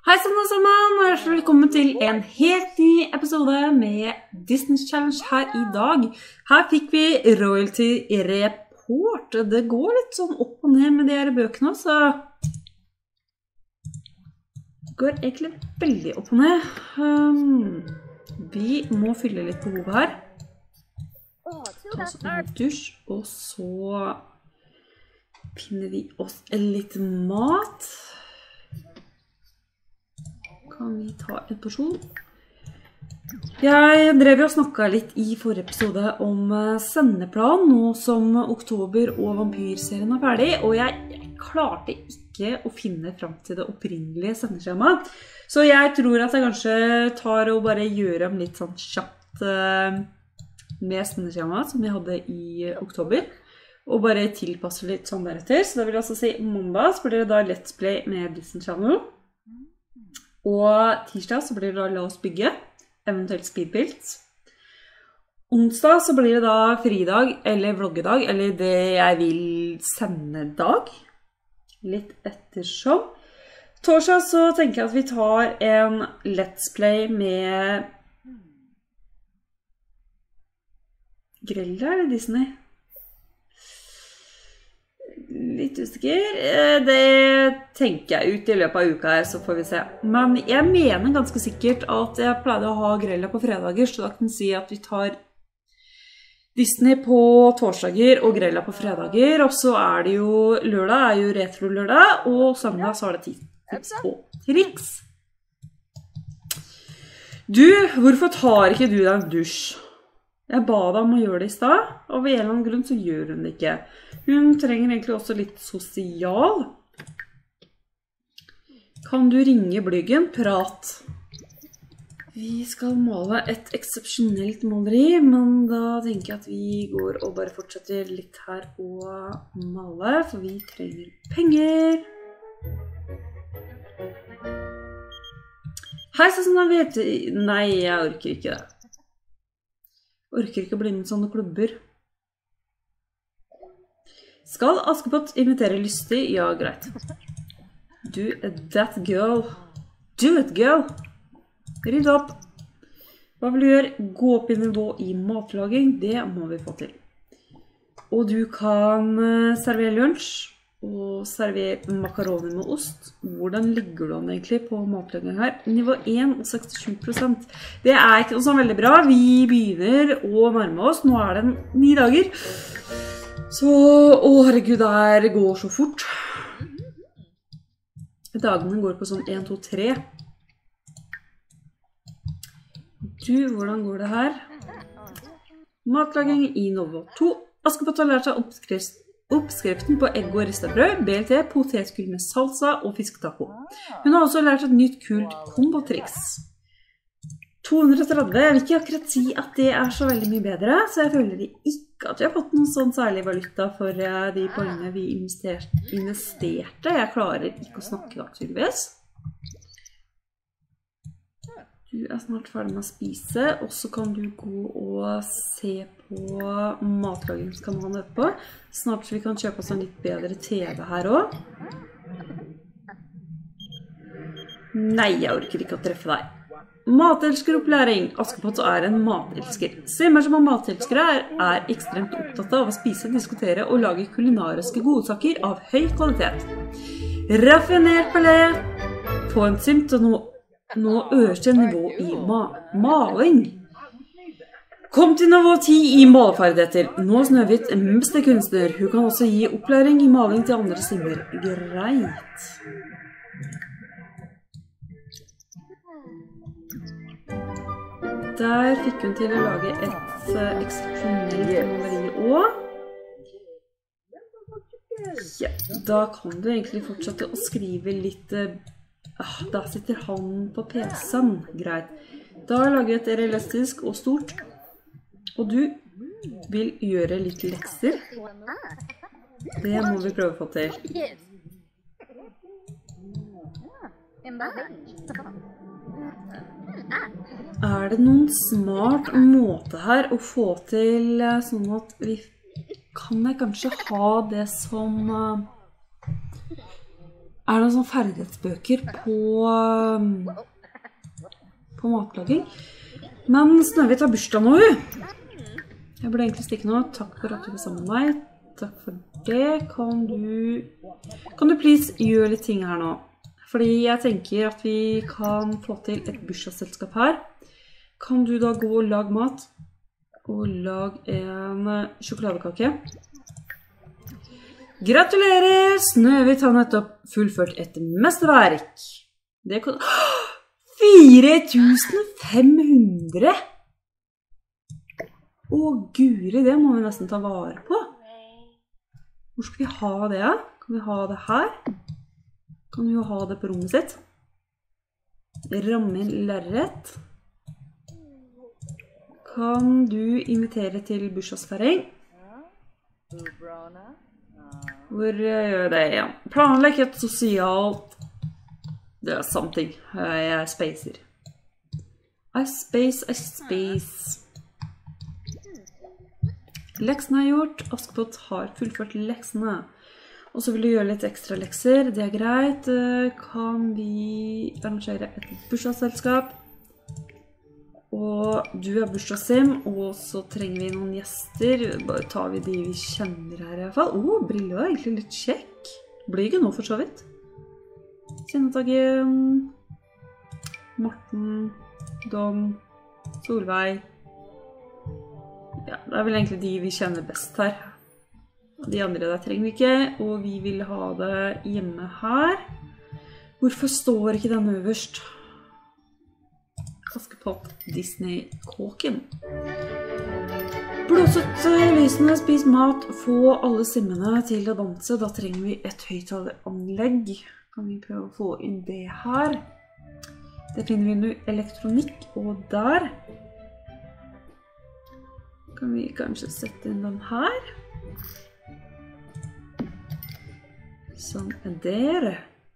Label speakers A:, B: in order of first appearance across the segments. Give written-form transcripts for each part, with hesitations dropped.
A: Hei sann og sammen, og hjertelig velkommen til en helt ny episode med Disney Challenge her i dag. Her fikk vi Royalty Report. Det går litt sånn opp og ned med de her bøkene, så det går egentlig veldig opp og ned. Vi må fylle litt behov her. Ta oss en dusj, og så finner vi oss litt mat. Kan vi ta en porsjon? Jeg drev og snakket litt i forrige episode om sendeplan, nå som oktober og vampyrserien er ferdig, og jeg klarte ikke å finne frem til det opprinnelige sendeskjema. Så jeg tror at jeg kanskje tar og bare gjør om litt sånn kjapt med sendeskjema som jeg hadde i oktober, og bare tilpasser litt sånn deretter. Så det vil altså si mandag så blir det da Let's Play med Disney Channel. Og tirsdag så blir det da La oss bygge, eventuelt Speedbuild. Onsdag så blir det da fridag eller vloggedag, eller det jeg vil sende dag. Litt ettersom. Torsdag så tenker jeg at vi tar en Let's Play med Grella eller Disney? Litt usikker. Det tenker jeg ut i løpet av uka her, så får vi se. Men jeg mener ganske sikkert at jeg pleide å ha Grella på fredager, så da kan jeg si at vi tar Disney på torsdager og Grella på fredager, og så er det jo lørdag, er jo retro-lørdag, og søndag så er det tips og triks. Du, hvorfor tar ikke du deg en dusj? Jeg ba deg om å gjøre det i sted, og ved en eller annen grunn så gjør hun det ikke. Hun trenger egentlig også litt sosial. Kan du ringe Blyggen? Prat. Vi skal male et eksepsjonelt maleri, men da tenker jeg at vi går og bare fortsetter litt her og male, for vi trenger penger. Hei, sånn jeg vet... Nei, jeg orker ikke det. Orker ikke å bli med sånne klubber. Skal Askepott invitere lystig? Ja, greit. Do that, girl. Do it, girl. Rydd opp. Hva vil du gjøre? Gå opp i nivå i matlaging. Det må vi få til. Og du kan servere lunsj. Og servere makaroni med ost. Hvordan ligger du an egentlig på matlaging her? Nivå 1 og 67%. Det er ikke noe sånn veldig bra. Vi begynner å nærme oss. Nå er det 9 dager. Så, herregud, det går så fort. Dagene går på sånn 1, 2, 3. Du, hvordan går det her? Matlaging i nivå 2. Askepott har lært seg oppskriften på egg og ristebrød, BLT, potetgull med salsa og fisketaco. Hun har også lært et nytt kult kombotriks. 230, jeg vil ikke akkurat si at det er så veldig mye bedre, så jeg føler ikke at vi har fått noen sånn særlig valuta for de poengene vi investerte. Jeg klarer ikke å snakke da, tydeligvis. Du er snart ferdig med å spise, og så kan du gå og se på matlagingskanalen etterpå. Snart så vi kan kjøpe oss en litt bedre TV her også. Nei, jeg orker ikke å treffe deg. Matelskeropplæring. Askepott er en matelsker. Stemmer som om matelskere er ekstremt opptatt av å spise, diskutere og lage kulinariske godsaker av høy kvalitet. Raffinert palett. Få en symt og nå øverste nivå i maling. Kom til nivå 10 i maleferdigheter. Nå Snøhvit meste kunstner. Hun kan også gi opplæring i maling til andre stimmer. Greit. Der fikk hun til å lage et eksepsjonelt maleri også. Ja, da kan du egentlig fortsette å skrive litt... Da sitter han på PC-en. Greit. Da lager jeg et realistisk og stort. Og du vil gjøre litt lekser. Det må vi prøve å få til. Er det noen smart måte her å få til sånn at vi kan kanskje ha det som det noen sånne ferdighetsbøker på matlaging. Men Snøhvit har bursdag nå. Jeg burde egentlig stikke nå. Takk for at du var sammen med meg. Takk for det. Kan du please gjøre litt ting her nå? Fordi jeg tenker at vi kan få til et bursdagsselskap her. Kan du da gå og lage mat? Og lage en sjokoladekake. Gratulerer! Snøhvit har nettopp fullført et mesterverk. Det kan... 4500! Å, guri, det må vi nesten ta vare på. Hvor skal vi ha det? Kan vi ha det her? Kan vi jo ha det på rommet sitt? Ramme inn lerret. Kan du invitere til bursdagsfeiring? Hvor gjør jeg det igjen? Planlegg et sosialt... Det something. Jeg spacer. I space. Leksene er gjort. Askepott har fullført leksene. Og så vil du gjøre litt ekstra lekser. Det er greit. Kan vi arrangere et bursdagsselskap? Og du er bursdagssim, og så trenger vi noen gjester. Bare tar vi de vi kjenner her i hvert fall. Brille var egentlig litt kjekk. Blir ikke nå for så vidt. Sinnetagen, Morten, Dom, Solveig. Ja, det er vel egentlig de vi kjenner best her. De andre der trenger vi ikke, og vi vil ha det hjemme her. Hvorfor står ikke den øverst? Askepott, Disney-kåken. Blåset lysene, spis mat, få alle simmene til å danse. Da trenger vi et høyttaleranlegg. Kan vi prøve å få inn det her? Det finner vi under elektronikk, og der kan vi kanskje sette inn den her. Sånn er det.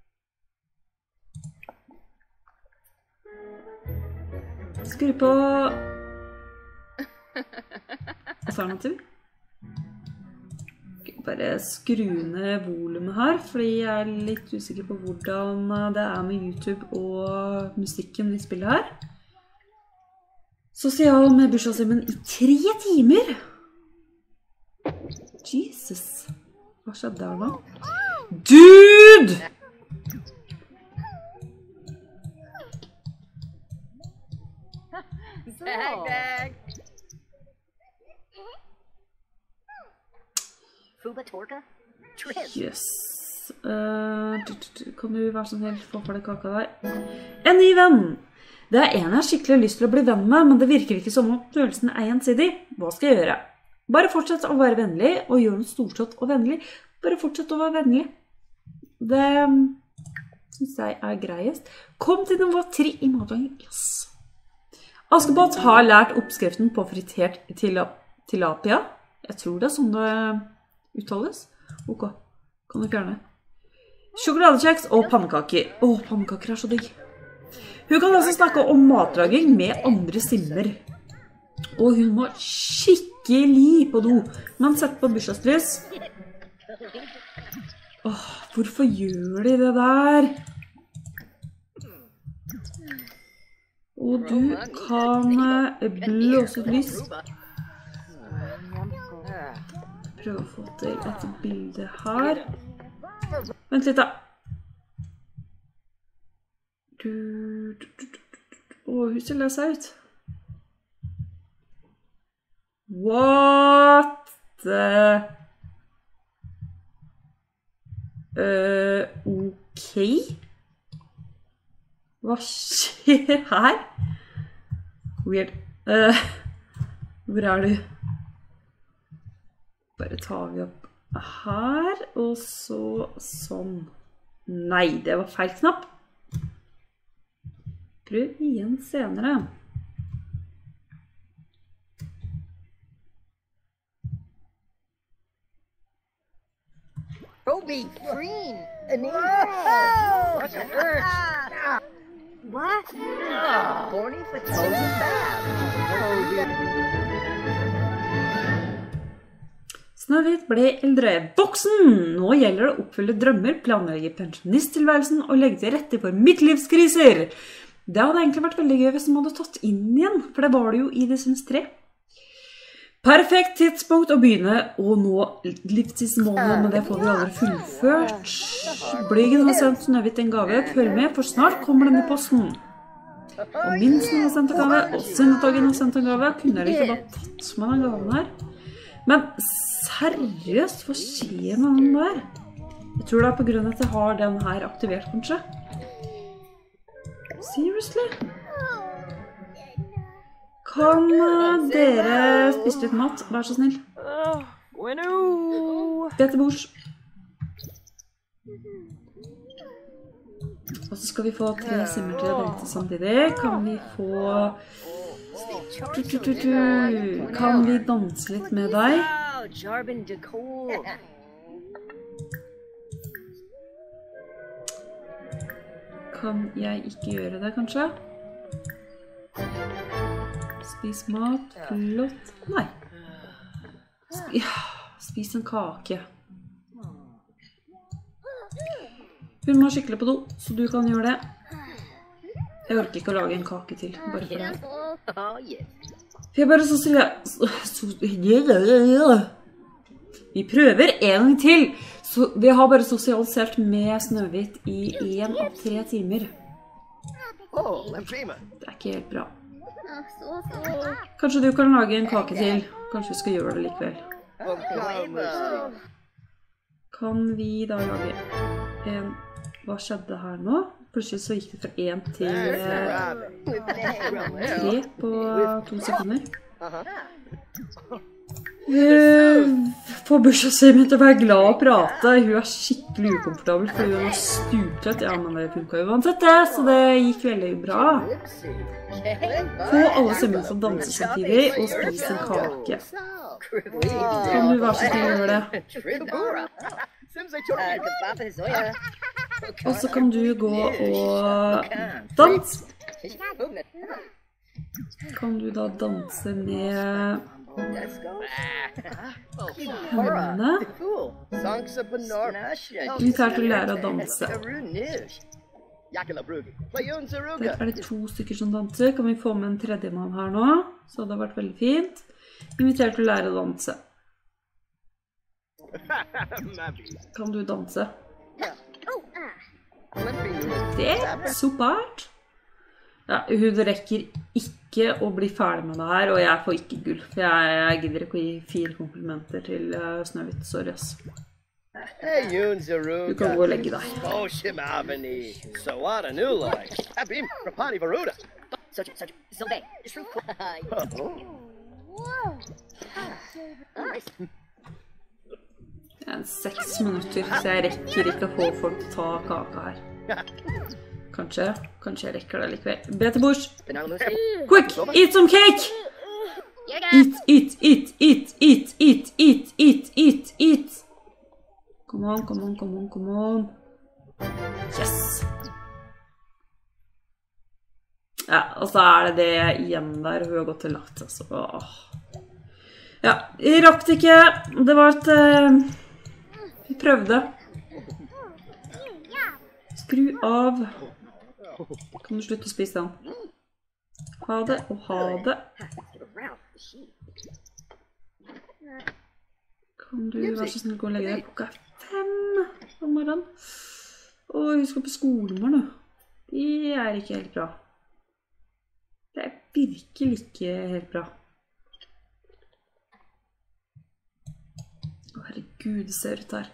A: Skru på alternativ. Bare skru ned volumet her, fordi jeg er litt usikker på hvordan det er med YouTube og musikken i spillet her. Sosial med bursdagshjemmen i 3 timer! Jesus! Hva skjedde der da? Dude! Yes. Kan du være sånn helt få for deg kaka der? En ny venn! Det er en jeg har skikkelig lyst til å bli venn med, men det virker ikke som om følelsen er gjensidig. Hva skal jeg gjøre? Bare fortsett å være vennlig, og gjør noe storslått og vennlig. Bare fortsett å være vennlig. Det synes jeg er greiest. Kom til nivå 3 i matlaging. Yes. Askepott har lært oppskriften på fritert tilapia. Jeg tror det er sånn det uttales. Ok, kan du fjerne. Sjokoladekjeks og pannekaker. Pannekaker er så digg. Hun kan også snakke om matlaging med andre simmer. Og hun må skikkelig på do. Men sett på bursdagslys. Hvorfor gjør de det der? Og du kan blåse ut lys. Prøv å få til et bilde her. Vent litt da. Huset la seg ut. What the... Ok. Hva skjer her? Weird. Hvor er du? Bare tar vi opp her, og så sånn. Nei, det var feil knapp. Prøv igjen senere.
B: Toby, green, what? Corny for Toby.
A: Snøhvit ble eldre. Voksen! Nå gjelder det å oppfylle drømmer, planlegge pensjonisttilværelsen og legge til rette for midtlivskriser. Det hadde egentlig vært veldig gøy hvis de hadde tatt inn igjen, for det var det jo i The Sims 3. Perfekt tidspunkt å begynne å nå livstidsmålene, men det får vi aldri fullført. Blygen har sendt Snøhvit en gave. Følg med, for snart kommer den i posten. Og Minsen har sendt en gave, og Syndetagen har sendt en gave. Kunne jeg ikke bare tatt med den gaven her? Men seriøst, hva skjer med den der? Jeg tror det er på grunn av at jeg har den her aktivert, kanskje. Seriously? Kan dere spise litt mat? Vær så snill. Be til bords. Og så skal vi få 3 simmer til å dente samtidig. Kan vi få... Kan vi danse litt med deg? Kan jeg ikke gjøre det, kanskje? Spis mat. Flott. Nei. Spis en kake. Hun må skikkelig på do, så du kan gjøre det. Jeg orker ikke å lage en kake til, bare for det. Vi bare Vi prøver en gang til. Så vi har bare sosialisert med Snøhvit i 1 av 3 timer. Det er ikke helt bra. Kanskje du kan lage en kake til. Kanskje vi skal gjøre det likevel. Kan vi da lage en... Hva skjedde her nå? Plutselig så gikk det fra 1 til 3 på 2 sekunder. Får bursdagsøymen til å være glad og prate. Hun er skikkelig ukomfortabel, for hun er stuptrøtt. Ja, men det funket jo uansett det, så det gikk veldig bra. Få alle sømmene til å danse samtidig, og spise en kake. Kan du være så snill å gjøre det? Og så kan du gå og danse. Kan du da danse med hendene? Du tar til å lære å danse. Der er det 2 stykker som danser. Kan vi få med en tredjemann her nå? Så det har vært veldig fint. Inviter til å lære å danse. Kan du danse? Det er supert. Ja, hun rekker ikke å bli ferdig med det her, og jeg får ikke gull. For jeg gidder ikke å gi 4 komplimenter til Snøhvit, sorry ass. Du kan gå og legge deg. Det er 6 minutter, så jeg rekker ikke å få folk til å ta kaka her. Kanskje jeg rekker det likevel. Be til bords. Quick, eat some cake! Eat. Come on. Yes! Ja, og så er det igjen der, hun har gått til lagt, altså. Ja, jeg rakk det ikke. Det var et... Vi prøvde. Skru av. Kan du slutte å spise den? Ha det og ha det. Kan du være så snill gå og legge deg klokka 5 om morgenen? Åh, vi skal på skolen vår nå. Det er ikke helt bra. Det er virkelig ikke helt bra. Herregud, det ser ut her.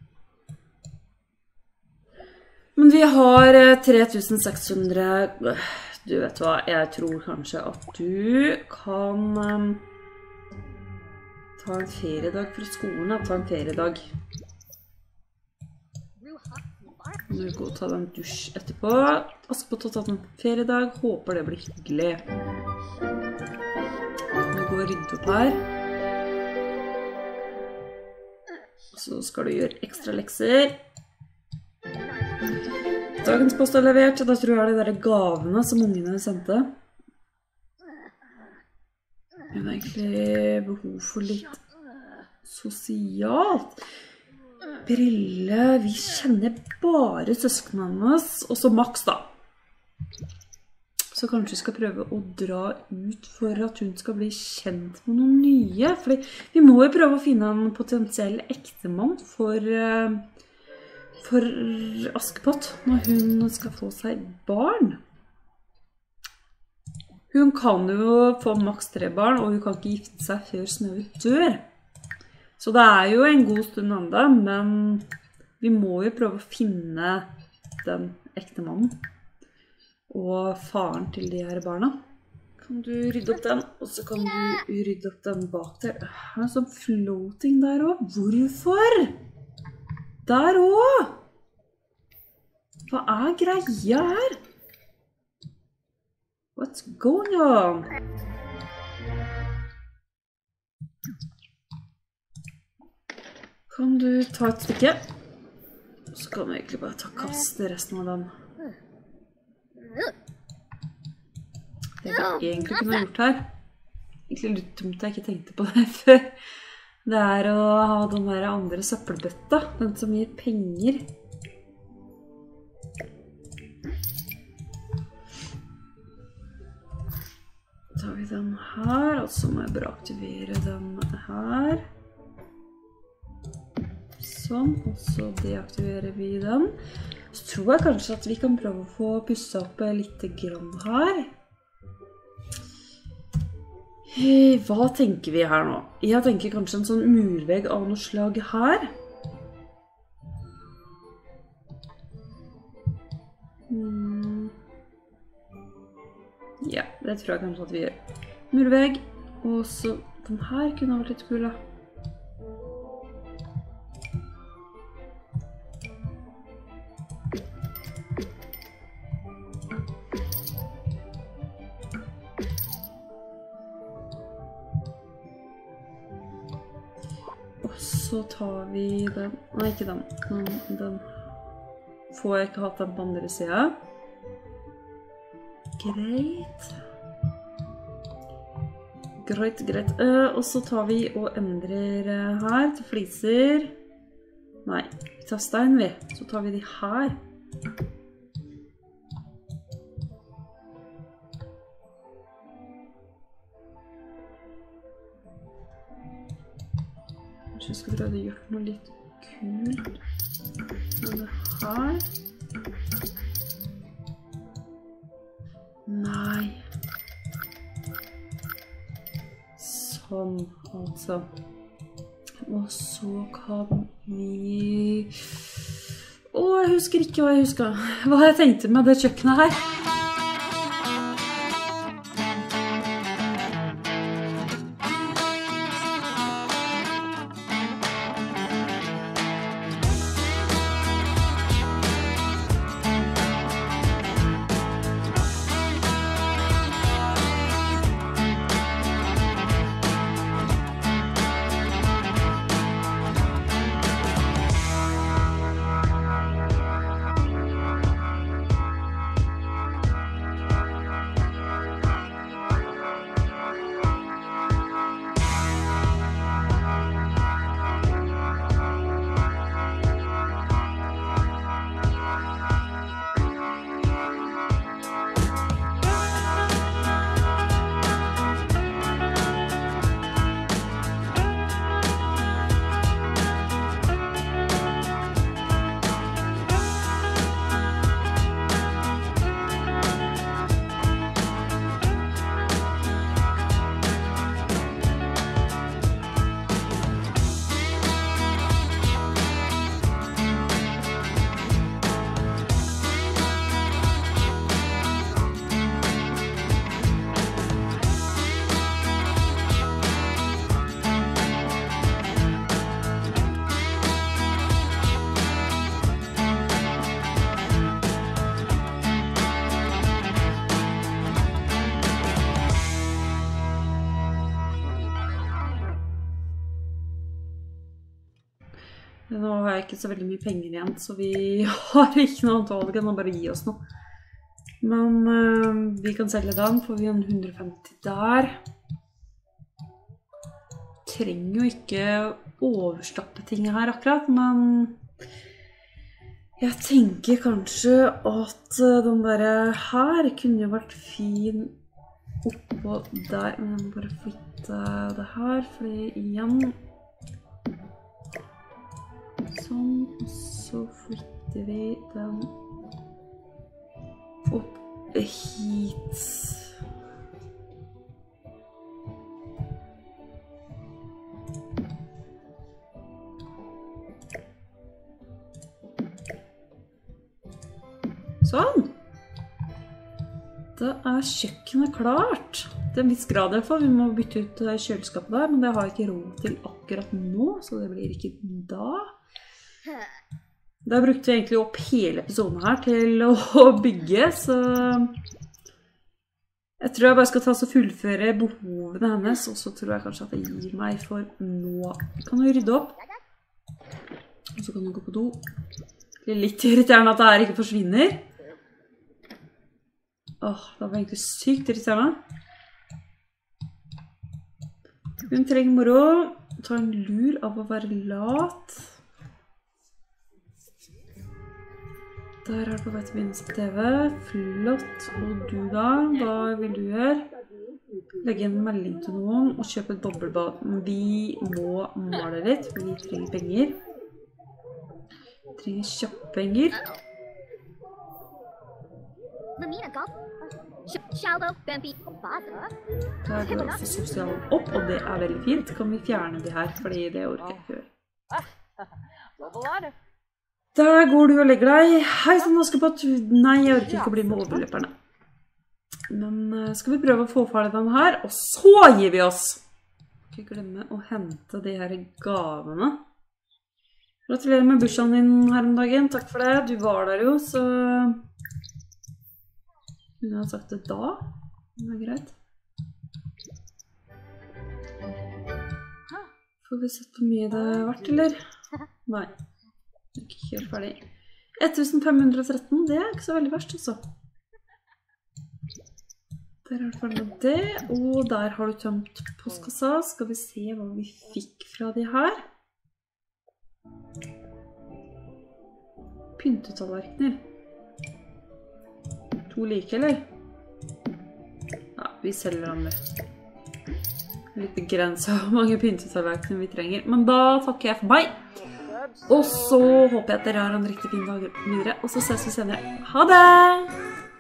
A: Men vi har 3600... Du vet hva, jeg tror kanskje at du kan ta en feriedag fra skolen. Ta en feriedag. Nå må vi gå og ta en dusj etterpå. Askepott har tatt en feriedag. Håper det blir hyggelig. Nå går vi og rydde opp her. Så skal du gjøre ekstra lekser. Dagens post er levert, da tror jeg det er de gavene som ungene sendte. Jeg har egentlig behov for litt sosialt. Brille, vi kjenner bare søsknene hennes, og så Max da. Så kanskje vi skal prøve å dra ut for at hun skal bli kjent med noen nye. Fordi vi må jo prøve å finne en potensiell ektemann for Askepott når hun skal få seg barn. Hun kan jo få maks 3 barn, og hun kan ikke gifte seg før Snøhvit dør. Så det er jo en god stund enda, men vi må jo prøve å finne den ektemannen og faren til de her barna. Kan du rydde opp den, og så kan du rydde opp den bak der. Det er en sånn floating der også. Hvorfor? Der også! Hva er greia her? What's going on? Kan du ta et stykke? Så kan vi egentlig bare kaste resten av den. Det vi egentlig kunne gjort her. Egentlig litt dumt jeg ikke tenkte på det før. Det er å ha den der andre søppelbøtta. Den som gir penger. Så tar vi den her, og så må jeg bare aktivere den her. Sånn, og så deaktiverer vi den. Så tror jeg kanskje at vi kan prøve å få pusset opp litt grann her. Hva tenker vi her nå? Jeg tenker kanskje en sånn murvegg av noe slag her. Ja, det tror jeg kanskje at vi gjør. Murvegg, og så den her kunne vært litt kul da. Og så tar vi den, nei ikke den, den får jeg ikke hatt den på andre siden. Greit. Greit. Og så tar vi og endrer her til fliser. Nei, vi tar stein vi. Så tar vi de her. Kanskje jeg skal prøve å gjøre noe litt kult med det her. Nei. Sånn, altså. Og så kan vi... jeg husker ikke hva jeg tenkte med det kjøkkenet her. Nå har jeg ikke så veldig mye penger igjen, så vi har ikke noe annet valg enn å bare gi oss noe. Men vi kan selge den, får vi en 150 der. Trenger jo ikke overstappe ting her akkurat, men jeg tenker kanskje at den der her kunne jo vært fin oppå der, men jeg må bare flytte det her, fordi igjen sånn, og så flytter vi den opp hit. Sånn. Da kjøkkenet klart. Til en viss grad i hvert fall. Vi må bytte ut kjøleskapet der, men det har jeg ikke råd til akkurat nå, så det blir ikke da. Da brukte jeg egentlig opp hele episoden her til å bygge, så jeg tror jeg bare skal ta så fullføre behovene hennes, og så tror jeg kanskje at det gir meg for nå. Kan du rydde opp? Og så kan du gå på do. Det litt irriterende at det her ikke forsvinner. Det var egentlig sykt irriterende. Hun trenger moro. Ta en lur av å være lat. Der er det på vei til begynnelsen på TV. Flott. Og du da? Hva vil du gjøre? Legge en melding til noen og kjøpe et dobbeltbad. Vi må male litt, for vi trenger penger. Vi trenger kjøpepenger. Da er det også sosialen opp, og det er veldig fint. Kan vi fjerne det her, fordi det orker jeg ikke gjøre. Der går du og legger deg. Hei, sånn Askepott. Nei, jeg orker ikke å bli med overløperne. Men skal vi prøve å få ferdig den her, og så gir vi oss. Ikke glemme å hente de her gavene. Gratulerer med bursdagen din her om dagen. Takk for det. Du var der jo, så hun har sagt det da. Det er greit. Får vi sett hvor mye det har vært, eller? Nei. Ikke helt ferdig. 1513, det er ikke så veldig verst, altså. Der er det ferdig med det, og der har du tømt postkassa. Skal vi se hva vi fikk fra de her. Pyntetallerkener. 2 like, eller? Ja, vi selger dem det. Litt begrenset hvor mange pyntetallerkener vi trenger. Men da takker jeg for meg. Og så håper jeg at dere har en riktig fin dag videre. Og så ses vi senere. Ha det!